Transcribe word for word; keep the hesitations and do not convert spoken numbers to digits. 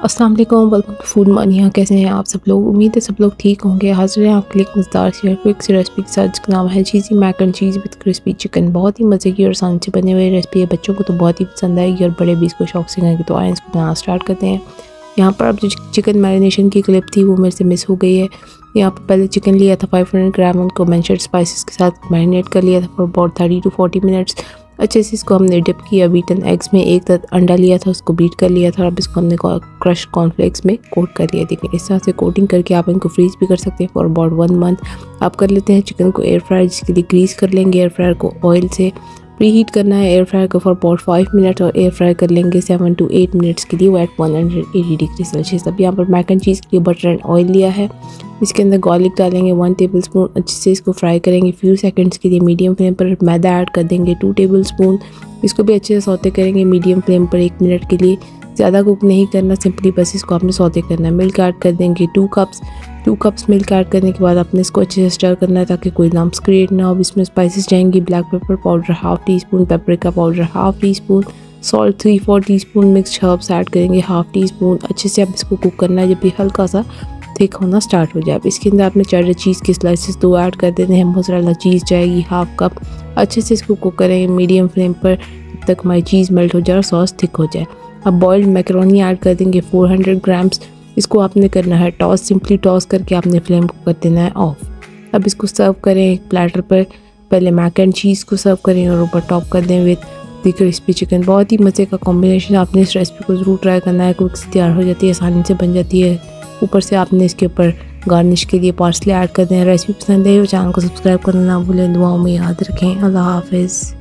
अस्सलाम वालेकुम, welcome to food मानिया। कैसे हैं आप सब लोग? उम्मीद है सब लोग ठीक होंगे। हाजिर हैं आपके लिए एक मज़ेदार सी क्विक सी रेसिपी के साथ जिसका नाम है cheesy mac and cheese with crispy chicken. बहुत ही मज़े की और आसान से बने हुए रेसिपी है, बच्चों को तो बहुत ही पसंद आएगी और बड़े भी इसको शौक से खाएंगे। तो आए इसको बनाना स्टार्ट करते हैं। यहाँ पर अब जो चिकन मैरिनेशन की क्लिप थी वो मेरे से मिस हो गई है। यहाँ पर पहले चिकन लिया था फाइव हंड्रेड ग्राम, उनको मेंशर्ड स्पाइसेस के साथ मैरिनेट कर लिया था for about thirty to forty minutes. अच्छे से इसको हमने डिप किया बीटन एग्स में। एक अंडा लिया था, उसको बीट कर लिया था। अब इसको हमने क्रश कॉर्नफ्लेक्स में कोट कर लिया। देखिए इस तरह से कोटिंग करके आप इनको फ्रीज भी कर सकते हैं फॉर अबाउट वन मंथ। आप कर लेते हैं चिकन को एयर फ्रायर, जिसके लिए ग्रीस कर लेंगे। एयर फ्रायर को ऑयल से प्री हीट करना है एयर फ्रायर को फॉर अबाउट फाइव मिनट और एयर फ्राई कर लेंगे सेवन टू एट मिनट्स के लिए at one hundred eighty degree Celsius. अब यहाँ पर मैक एंड चीज़ के लिए बटर एंड ऑयल लिया है। इसके अंदर गार्लिक डालेंगे वन टेबल स्पून। अच्छे से इसको फ्राई करेंगे फ्यू सेकंड्स के लिए मीडियम फ्लेम पर। मैदा ऐड कर देंगे टू टेबल स्पून। इसको भी अच्छे से सौते करेंगे मीडियम फ्लेम पर एक मिनट के लिए। ज़्यादा कुक नहीं करना, सिंपली बस इसको आपने सौते करना है। मिल्क ऐड कर देंगे two cups. Two cups milk add करने के बाद आपने इसको अच्छे से स्टर करना है ताकि कोई लम्प्स क्रिएट ना हो। अब इसमें स्पाइसेस जाएंगी black pepper powder half teaspoon, paprika powder half teaspoon, salt three four teaspoon, mixed herbs add करेंगे हाफ टी स्पून। अच्छे से आप इसको कुक करना है जब भी हल्का सा थिक होना स्टार्ट हो जाए। अब इसके अंदर आपने चेडर चीज़ के स्लाइसेस दो ऐड कर देने हैं। मोज़रेला चीज़ जाएगी हाफ कप। अच्छे से इसको कुक करेंगे मीडियम फ्लेम पर जब तक हमारी चीज़ मेल्ट हो जाए और सॉस थिक हो जाए। अब बॉइल्ड मैकरोनी ऐड कर देंगे फोर हंड्रेड ग्राम्स। इसको आपने करना है टॉस, सिंपली टॉस करके आपने फ्लेम को कर देना है ऑफ। अब इसको सर्व करें एक प्लेटर पर। पहले मैक एंड चीज़ को सर्व करें और ऊपर टॉप कर दें विद द क्रिस्पी चिकन। बहुत ही मज़े का कॉम्बिनेशन। आपने इस रेसिपी को ज़रूर ट्राई करना है। क्विक से तैयार हो जाती है, आसानी से बन जाती है। ऊपर से आपने इसके ऊपर गार्निश के लिए पार्सले ऐड कर दें। रेसिपी पसंद है तो चैनल को सब्सक्राइब करना ना भूलें। दुआओं में याद रखें। अल्लाह हाफिज़।